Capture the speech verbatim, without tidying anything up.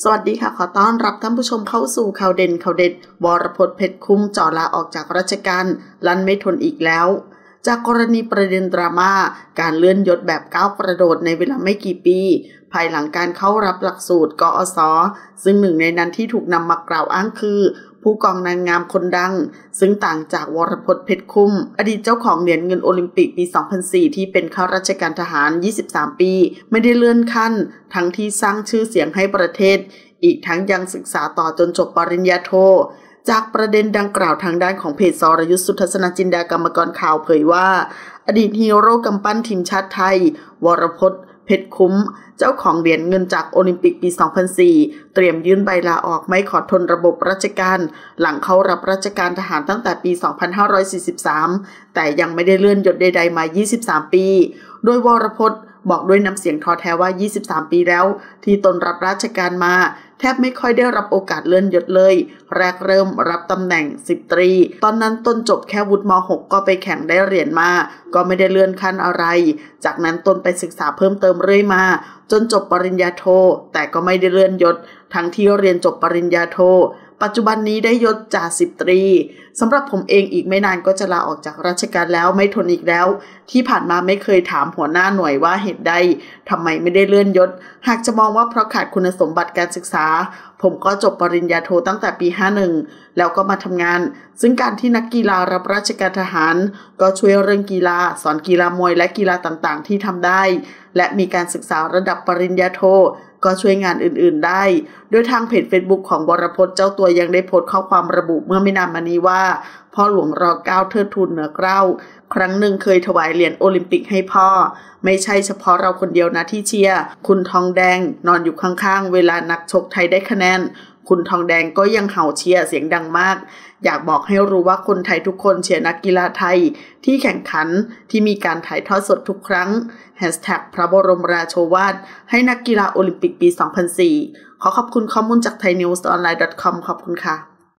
สวัสดีค่ะขอต้อนรับท่านผู้ชมเข้าสู่ข่าวเด่นข่าวเด็ดวรพจน์เพชรคุ้มจ่อลาออกจากราชการลั่นไม่ทนอีกแล้วจากกรณีประเด็นดราม่าการเลื่อนยศแบบก้าวกระโดดในเวลาไม่กี่ปีภายหลังการเข้ารับหลักสูตรกอศซึ่งหนึ่งในนั้นที่ถูกนำมากล่าวอ้างคือผู้กองนางงามคนดังซึ่งต่างจากวรพจน์เพชรคุ้มอดีตเจ้าของเหรียญเงินโอลิมปิกปี สองพันสี่ ที่เป็นข้าราชการทหาร ยี่สิบสาม ปีไม่ได้เลื่อนขั้นทั้งที่สร้างชื่อเสียงให้ประเทศอีกทั้งยังศึกษาต่อจนจบปริญญาโทจากประเด็นดังกล่าวทางด้านของเพจสรยุทธสุทัศนจินดากรรมกรข่าวเผยว่าอดีตฮีโร่กำปั้นทีมชาติไทยวรพจน์เพชรคุ้มเจ้าของเหรียญเงินจากโอลิมปิกปี สองพันสี่ เตรียมยื่นใบลาออกไม่ขอทนระบบราชการหลังเข้ารับราชการทหารตั้งแต่ปี สองพันห้าร้อยสี่สิบสาม แต่ยังไม่ได้เลื่อนยศใดๆมา ยี่สิบสาม ปีโดยวรพจน์บอกด้วยน้ำเสียงท้อแท้ว่า ยี่สิบสาม ปีแล้วที่ตนรับราชการมาแทบไม่ค่อยได้รับโอกาสเลื่อนยศเลยแรกเริ่มรับตำแหน่งสิบตรีตอนนั้นตนจบแค่วุฒิม หก ก็ไปแข่งได้เหรียญมาก็ไม่ได้เลื่อนขั้นอะไรจากนั้นตนไปศึกษาเพิ่มเติมเรื่อยมาจนจบปริญญาโทแต่ก็ไม่ได้เลื่อนยศทั้งที่เรียนจบปริญญาโทปัจจุบันนี้ได้ยศจ่าสิบตรีสำหรับผมเองอีกไม่นานก็จะลาออกจากราชการแล้วไม่ทนอีกแล้วที่ผ่านมาไม่เคยถามหัวหน้าหน่วยว่าเหตุใดทำไมไม่ได้เลื่อนยศหากจะมองว่าเพราะขาดคุณสมบัติการศึกษาผมก็จบปริญญาโทตั้งแต่ปี ห้าสิบเอ็ด แล้วก็มาทำงานซึ่งการที่นักกีฬารับราชการทหารก็ช่วยเรื่องกีฬาสอนกีฬามวยและกีฬาต่างๆที่ทำได้และมีการศึกษาระดับปริญญาโทก็ช่วยงานอื่นๆได้โดยทางเพจ Facebook ของวรพจน์เจ้าตัวยังได้โพสต์ข้อความระบุเมื่อไม่นานมานี้ว่าพ่อหลวงรอเก้าเทิดทูนเหนือเกล้าครั้งหนึ่งเคยถวายเหรียญโอลิมปิกให้พ่อไม่ใช่เฉพาะเราคนเดียวนะที่เชียร์คุณทองแดงนอนอยู่ข้างๆเวลานักชกไทยได้คะแนนคุณทองแดงก็ยังเห่าเชียร์เสียงดังมากอยากบอกให้รู้ว่าคนไทยทุกคนเชียร์นักกีฬาไทยที่แข่งขันที่มีการถ่ายทอดสดทุกครั้ง แฮชแท็ก พระบรมราโชวาทให้นักกีฬาโอลิมปิกปี สองพันสี่ ขอขอบคุณข้อมูลจาก ไทยนิวส์ออนไลน์ ดอท คอม ขอบคุณค่ะ